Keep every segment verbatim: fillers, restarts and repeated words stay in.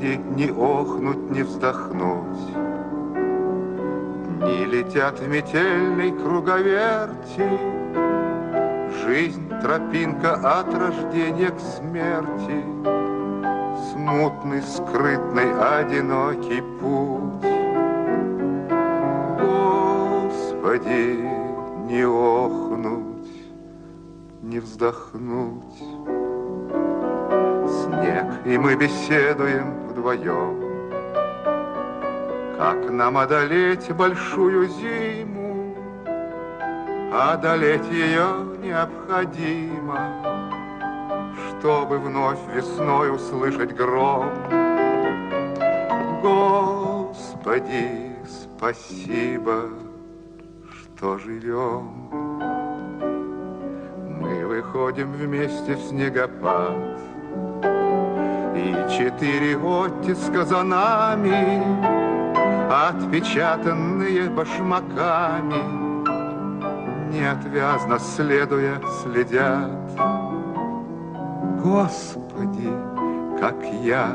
Господи, не охнуть, не вздохнуть. Дни летят в метельной круговерти, жизнь тропинка от рождения к смерти, смутный, скрытный, одинокий путь. Господи, не охнуть, не вздохнуть. Снег, и мы беседуем вдвоем. Как нам одолеть большую зиму? Одолеть ее необходимо, чтобы вновь весной услышать гром. Господи, спасибо, что живем. Мы выходим вместе в снегопад, и четыре оттиска за нами, отпечатанные башмаками, неотвязно следуя, следят. Господи, как я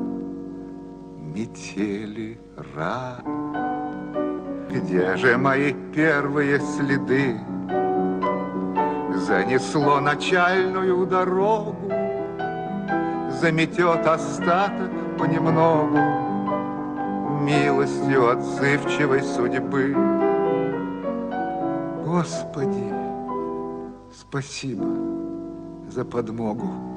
метели рад. Где же мои первые следы? Занесло начальную дорогу, заметет остаток понемногу милостью отзывчивой судьбы. Господи, спасибо за подмогу.